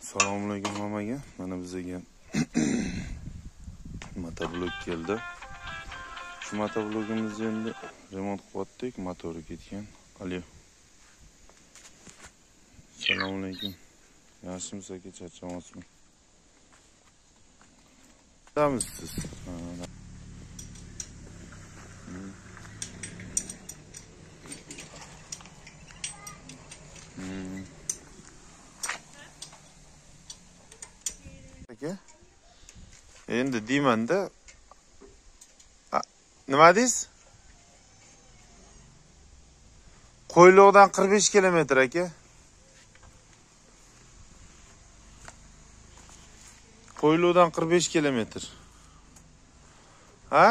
Assalomu alaykum hammaga. Mana bizga motoblok keldi. Shu motoblogimizni endi remont qilyaptik, motori ketgan. Alo. Assalomu alaykum. Yaxshimisiz aka, charchamasizmi? Tamamsiz. Aka. Endi deymanda nima deysiz? Qo'yliqdan 45 kilometr aka. Qo'yliqdan 45 kilometr. Ha?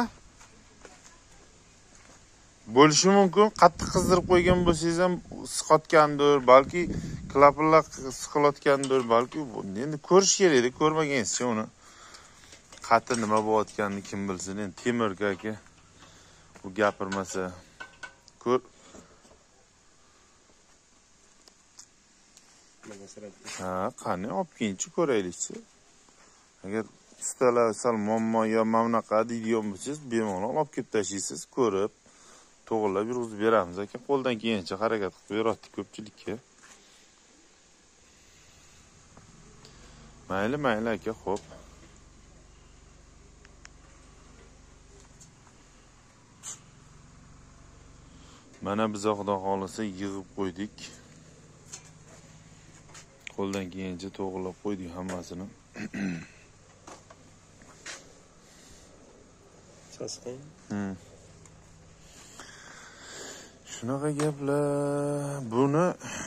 Bo'lishi mumkin. Qattiq qizdirib qo'ygan bo'lsangiz ham siqotgandir, balki klapanlar siqilayotgandir, balki endi ko'rish kerak-da, ko'rmagansiz uni. Qati nima bo'layotganini kim bilsin, endi temir aka. Bu gapirmasa ko'r. Ha, qani olib kelingchi ko'raylikchi. Agar ustalar sal muammo yo mamnaqa deydigan bo'lsangiz, bemalol olib kelib tashlaysiz, ko'rib, to'g'rilab yurg'izib beramiz aka. Qo'ldan kelgancha harakat qilib berayotdik ko'pchilikka. Mayli aka, xo'p. Mana biz xudo xolisa yig'ib qo'ydik. Qo'ldan kelgancha to'g'rilab qo'ydik hammasini. Sasqin. Shunaqa gaplar. Buni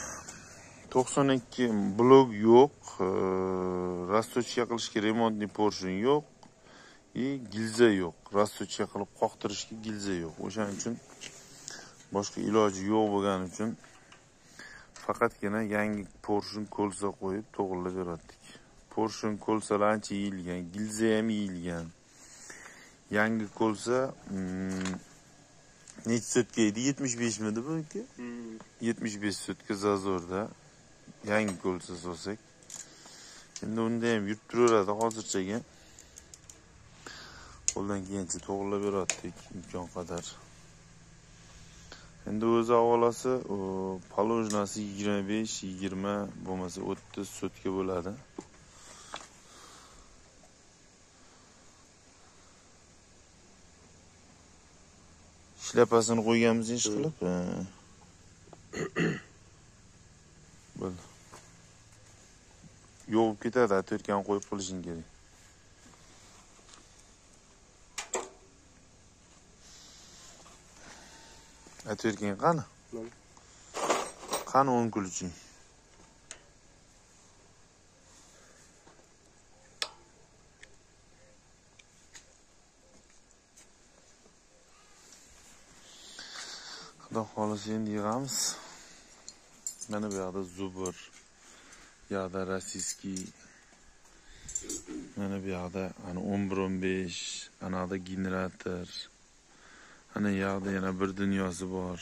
92 blok yo'q, rastochka qilishga remontni portion yo'q, gilza yo'q. Rastochka qilib qoqtirishga gilza yo'q. O'shaning uchun boshqa iloji yo'q bo'lgani uchun faqatgina yangi portion ko'lsa qo'yib to'g'rilab berdik. Portion ko'lsalar ancha yeyilgan, gilza ham yeyilgan. Yangi ko'lsa necha sotka edi? 75 midi bu aka? 75 sotka zazorda yangi ko'lsa solsak. Endi unda ham yurib turaveradi hozirchaga. Qo'ldan kelgancha to'g'rilab berdik imkon qadar. Endi o'zi avolasi palojnasi 25-20 bo'lmasa 30 sotka bo'ladi. Shlyapasini qo'yganmiz ish qilib. Bo'ldi. Yo'q ketadi, atirkan qo'yib qilishing kerak. Atirkan qani? Qani 10 kuluching? Xudo xolisa endi yig'amiz. Mana bu yoqda zubur, bu yoqda rossiyskiy, mana bu yoqda ana 11-15, ana yoqda generator, ana yoqda yana bir dunyosi bor.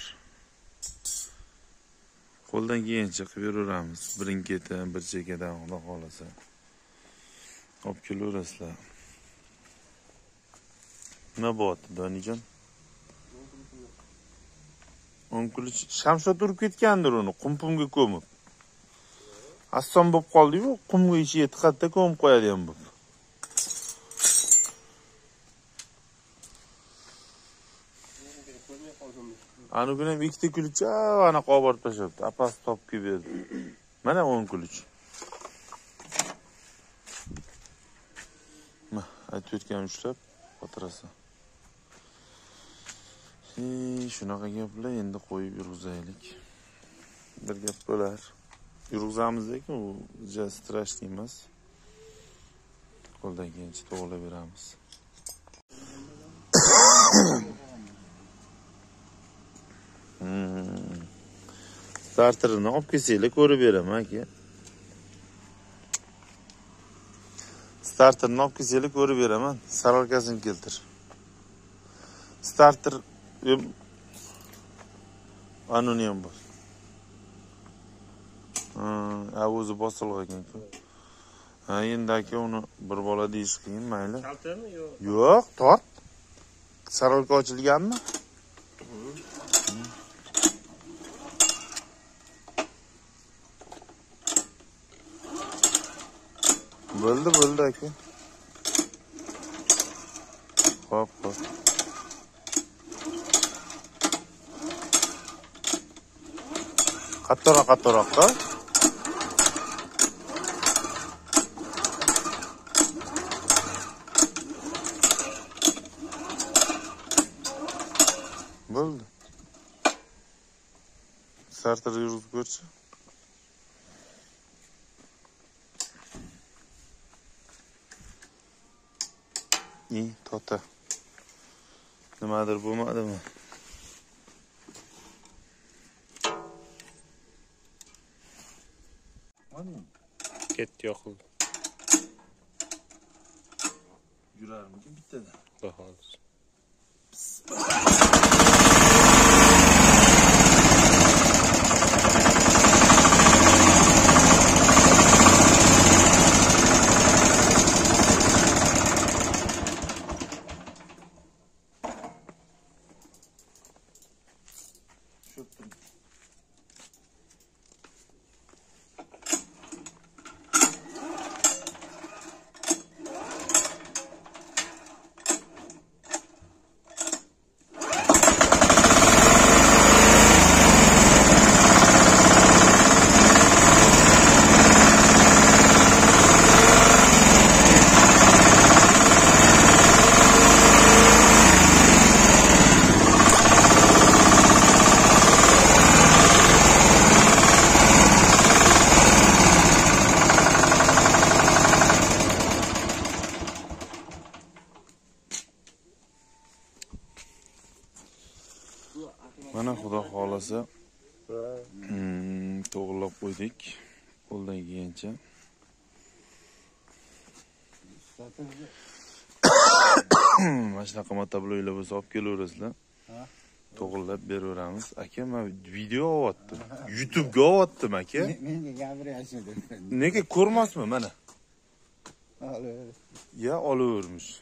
Qo'ldan kelgancha qilib yuraveramiz. Birin-ketin, bir chekkadan xudo xolisa. Olib kelaverasizlar. Nima bo'lyapti, Donijon? 10 kuluch shamshot urib ketgandir uni, qumpumga ko'mib. Asson bo'lib qoldi-yu, qumga ichiga tiqatda ko'mib qo'yadigan bo'lib. Ana kuni ham ikkita kuluch ana qo'borib tashlabdi. Apasi topib kelib berdi. Mana 10 kuluch. Ma, aytayotgan ushlab, xotirasi. Shunaqa gaplar, endi qo'yib yurg'izaylik. Bir gap bo'lar. Yurg'izamiz lekin u strashniy emas. Qo'ldan kelgancha to'g'rilab beramiz. Starterini olib kelsanglar ko'rib beraman aka. Starterini olib kelsanglar ko'rib beraman. Saralkasini keltir. Starter anuni ham bor. O'zi bosilgan ekan. Ha, endi aka uni bir bola deyish qiyin, mayli. Kaltami yo'q? Yo'q, tort. Saralka ochilganmi? Bo'ldi aka. Xo'p. Qattiqroqqa. Bo'ldi. Starter yurib ko'rchi. Tota. Nimadir bo'lmadimi? Ketdi, yoqildi. Yurarmikin bittada? Xudo xolis. Mana xudo xolasa to'g'rilab qo'ydik. Qo'ldan kelgancha. Mana shunaqa motobloklar bo'lsa olib kelaverasizlar. To'g'rilab beraveramiz. Aka, men video olyaptim. YouTube ga olyaptim aka. Menga gapiryapsiz. Nega ko'rmasmi mana? Olaver. Ya, olavermish.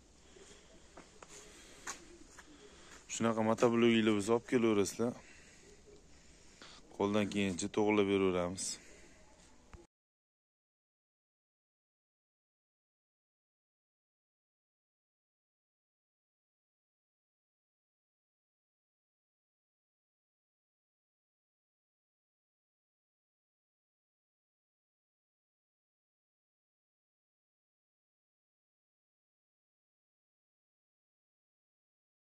Shunaqa motobloklar bo'lsa olib kelaverasizlar. Qo'ldan kelgancha to'g'rilab beraveramiz.